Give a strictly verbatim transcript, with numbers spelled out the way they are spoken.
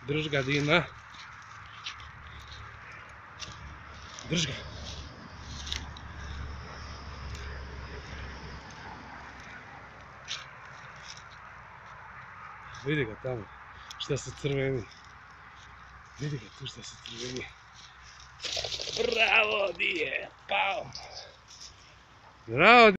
Drž ga, Dina. Drž ga. Vidi ga tamo, šta se crveni. Vidi ga tu šta se crveni. Bravo, di je, pao. Bravo.